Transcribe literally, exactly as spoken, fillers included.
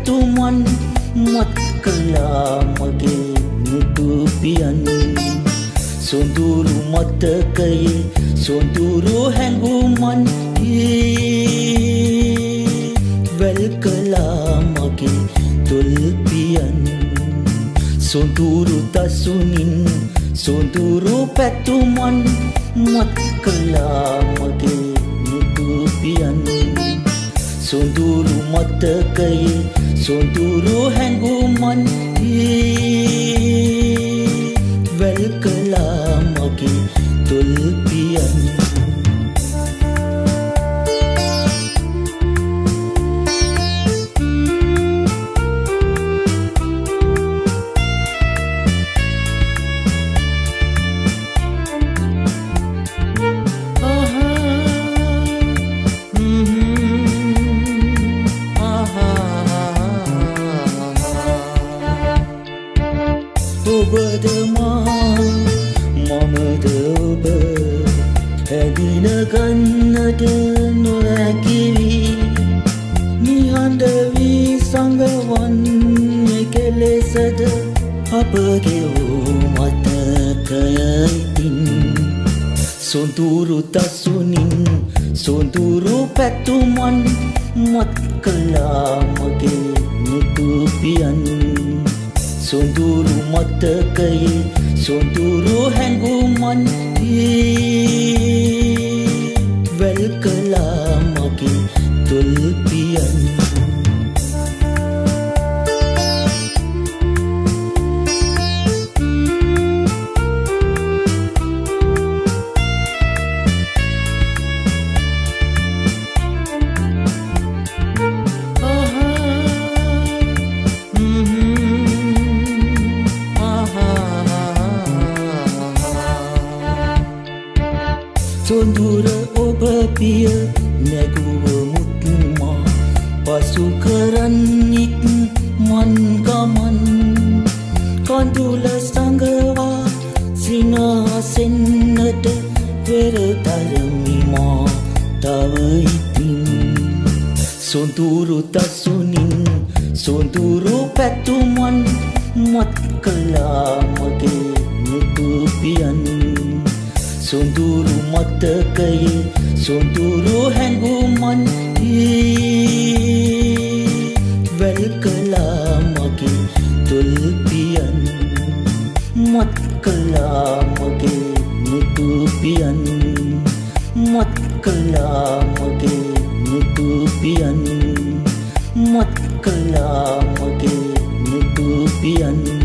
පැතුමන් මත් කළා මගේ නුදුපියන් සොඳුරු මතකයේ සොඳුරු හැඟුමන් වැල් කළා මගේ තොල්පියන් සොඳුරු තසුනින් සොඳුරු පැතුමන් මත් කළා මගේ නුදුපියන් සොඳුරු මතකයේ සොඳුරු හැඟුමන් වැල් කළා මගේ තොල්පියන් ඔබද මා මමද ඔබ හැදින ගන්නට නොහැකිවි නිහඬ වී සඟවන්නේ කෙලෙසද අපගේ මතකයයිතින් සොඳුරු තසුනින් සොඳුරු පැතුමන් මත් කළා මගේ නුදුපියන් සොඳුරු මතකයේ සොඳුරු හැඟුමන් වැල් කළා මගේ තොල්පියන් සොඳුර ඔබ පිය නැගුව මුත්මා පසු කරන්නිත් මන් ගමන් කඳුල සඟවා සිනාසෙන්නට පෙරතරමි මා තව ඉතින් සොඳුරු තසුනින් සොඳුරු පැතුමන් මත් කළා මගේ නුදුපියන් සොඳුරු මතකයේ සොඳුරු හැඟුමන් වැල් කළා මගේ තොල්පියන් මත් කළා මගේ නුදුපියන් මත් කළා මගේ නුදුපියන් මත් කළා මගේ නුදුපියන්